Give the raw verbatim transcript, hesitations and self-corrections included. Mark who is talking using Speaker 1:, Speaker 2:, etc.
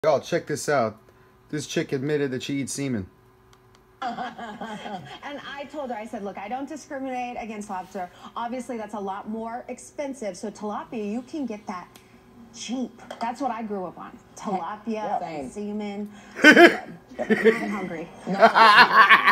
Speaker 1: Y'all, check this out. This chick admitted that she eats semen.
Speaker 2: And I told her, I said, look, I don't discriminate against lobster. Obviously, that's a lot more expensive. So tilapia, you can get that cheap. That's what I grew up on. Tilapia,
Speaker 3: Yeah,
Speaker 2: semen. I'm hungry.